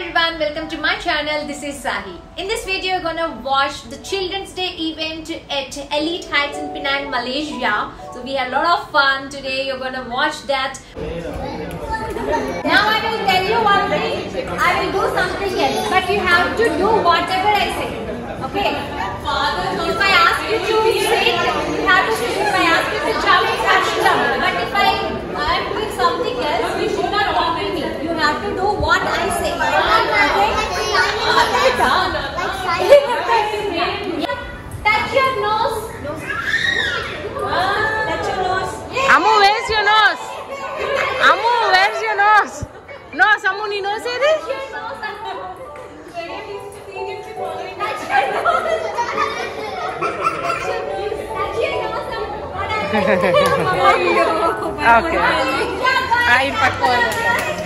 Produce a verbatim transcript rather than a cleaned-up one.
everyone, welcome to my channel. This is Sahi. In this video you're gonna watch the Children's Day event at Elite Heights in Penang, Malaysia. So we had a lot of fun today. You're gonna watch that. Now I will tell you one thing. I will do something else, but you have to do whatever I say. Okay? If I ask you to sit, you have to sit. If I ask you to jump, you have to jump. But if I am doing something else, you should not copy me. You have to do what I say. Touch your nose. Touch your nose. Amu, where's your nose? Amu, where's your nose? Nose, Amu, ni nose Touch ede? your nose. Touch your nose. Touch your nose. Okay. Ah, empat ko.